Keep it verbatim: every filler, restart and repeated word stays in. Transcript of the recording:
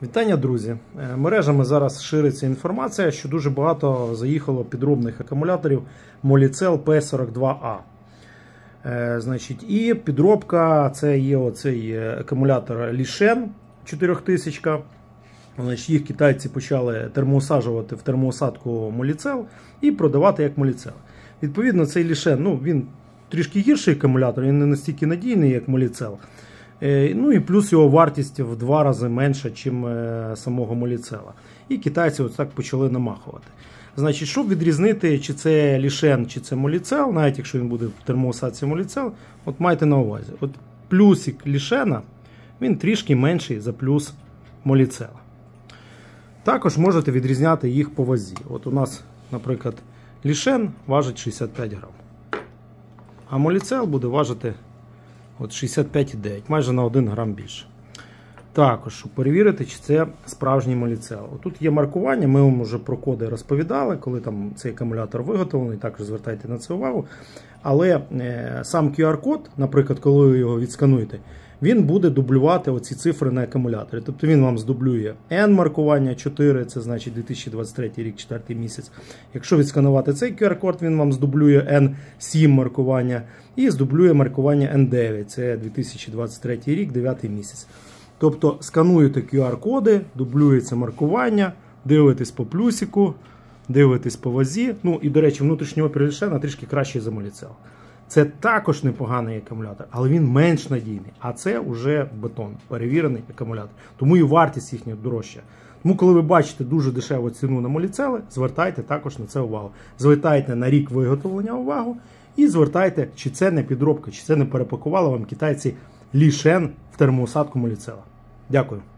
Вітання, друзі! Мережами зараз шириться інформація, що дуже багато заїхало підробних акумуляторів Molicel P сорок два А. Е, значить, і підробка, це є оцей акумулятор Lishen чотирьохтисячка. Значить, їх китайці почали термоусаджувати в термоусадку Molicel і продавати як Molicel. Відповідно, цей Lishen, ну, він трішки гірший акумулятор, він не настільки надійний, як Molicel. Ну і плюс його вартість в два рази менша, ніж самого Molicel. І китайці ось так почали намахувати. Значить, щоб відрізнити, чи це Lishen, чи це Molicel, навіть якщо він буде в термоусадці Molicel, от майте на увазі. От плюсик Lishen, він трішки менший за плюс Molicel. Також можете відрізняти їх по вазі. От у нас, наприклад, Lishen важить шістдесят п'ять грам. А Molicel буде важити от шістдесят п'ять цілих дев'ять, майже на один грам більше. Також, щоб перевірити, чи це справжній Molicel. Тут є маркування, ми вам вже про коди розповідали, коли там цей акумулятор виготовлений, також звертайте на це увагу. Але е, сам кю ар-код, наприклад, коли ви його відскануєте, він буде дублювати оці цифри на акумуляторі. Тобто він вам здублює N-маркування чотири, це значить дві тисячі двадцять третій рік, четвертий місяць. Якщо відсканувати цей кю ар-код, він вам здублює Ен сім маркування і здублює маркування Ен дев'ять, це дві тисячі двадцять третій рік, дев'ятий місяць. Тобто скануєте кю ар-коди, дублюється маркування, дивитесь по плюсику, дивитесь по вазі. Ну і, до речі, внутрішній опір Lishen трішки кращий за Molicel. Це також непоганий акумулятор, але він менш надійний. А це вже бетон, перевірений акумулятор. Тому і вартість їхня дорожча. Тому, коли ви бачите дуже дешеву ціну на Molicel, звертайте також на це увагу. Звертайте на рік виготовлення увагу і звертайте, чи це не підробка, чи це не перепакували вам китайці Lishen в термоусадку Molicel. Дякую.